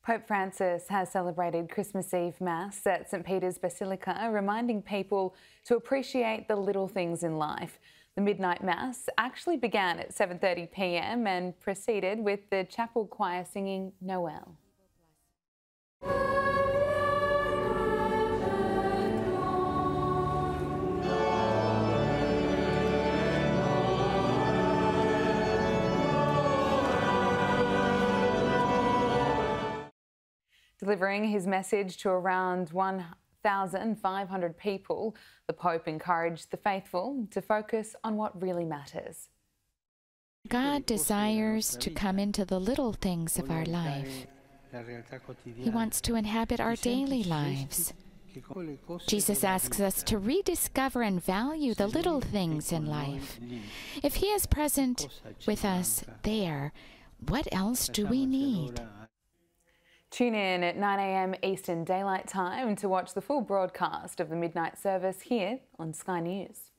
Pope Francis has celebrated Christmas Eve Mass at St Peter's Basilica, reminding people to appreciate the little things in life. The midnight Mass actually began at 7:30 p.m. and proceeded with the chapel choir singing Noel. Delivering his message to around 1,500 people, the Pope encouraged the faithful to focus on what really matters. God desires to come into the little things of our life. He wants to inhabit our daily lives. Jesus asks us to rediscover and value the little things in life. If He is present with us there, what else do we need? Tune in at 9 a.m. Eastern Daylight Time to watch the full broadcast of the midnight service here on Sky News.